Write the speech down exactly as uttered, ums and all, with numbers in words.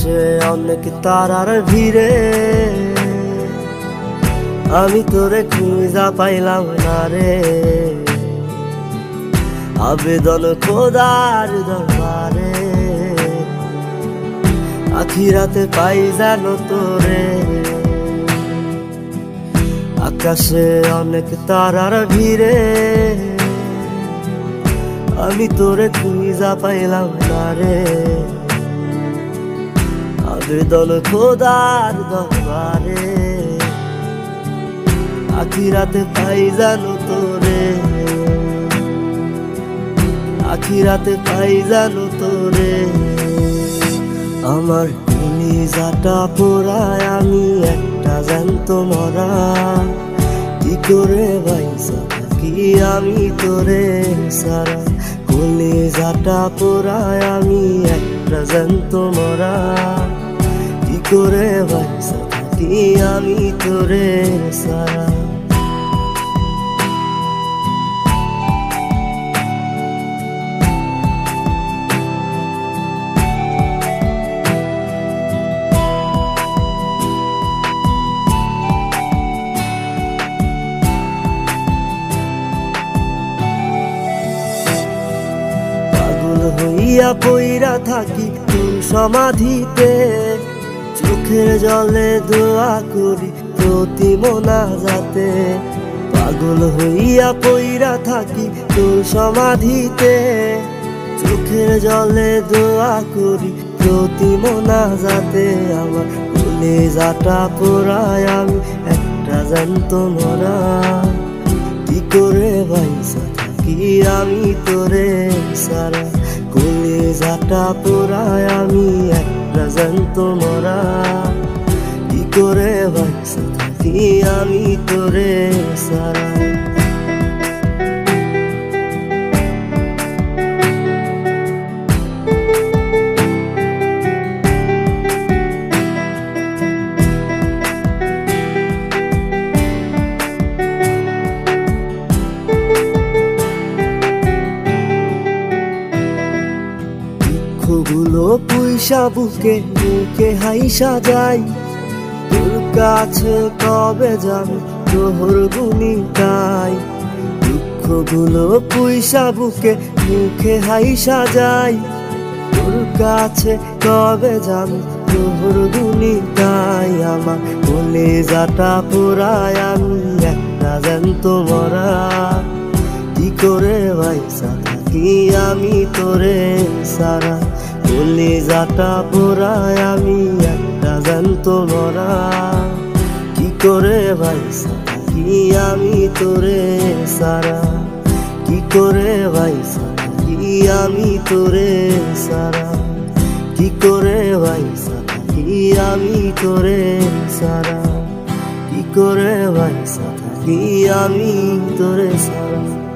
আকাশে অনেক তারার ভিড়ে আমি তোরে খুঁজা পাইলাম না রে। আবেদন খোদার দরবারে আখিরাতে পাই জানো তোরে। আকাশে অনেক তারার ভিড়ে আমি তোরে খুঁজা পাইলাম না রে। আবেদন খোদার দরবারে আখিরাতে পাই জানো তোরে। আখিরাতে পাই জানো তোরে। আমার কলিজাটা পোড়ায় আমি একটা জ্যান্ত মরা। কি করে বাইসা থাকি আমি তোরে সারা। কলিজাটা পোড়ায় আমি একটা জ্যান্ত মরা। কি করে বাইসা থাকি আমি তোরে সারা। হইয়া পইরা থাকি তোর সমাধিতে, চোখের জলে দোয়া করি প্রতি মোনাজাতে। পাগল হইয়া পইরা থাকি তোর সমাধিতে, চোখের জলে দোয়া করি প্রতি মোনাজাতে। আমার কলিজাটা পোড়ায় আমি একটা জ্যান্ত মরা। কি করে বাইসা থাকি আমি তোরে সারা। কলিজাটা পোড়ায় আমি একটা জ্যান্ত মরা। কি করে বাইসা থাকি আমি তোরে সারা। দুঃখগুলো পুইসা বুকে বুকে হাইসা যাই, তোর কাছে কবে যাবে তোর গুনি তাই। দুঃখগুলো পুইসা বুকে মুখে হাইসা যাই, তোর কাছে কবে যাবে তোর গুনি তাই। আমার কলিজাটা পোড়ায় আমি একটা জ্যান্ত মরা। কি করে বাইসা থাকি আমি তোরে সারা। কলিজাটা পোড়ায় আমি একটা জ্যান্ত মরা। কি করে বাইসা থাকি আমি তোরে সারা। কি করে বাইসা থাকি আমি তোরে সারা। কি করে বাইসা থাকি আমি তোরে সারা। কি করে বাইসা থাকি আমি তোরে সারা।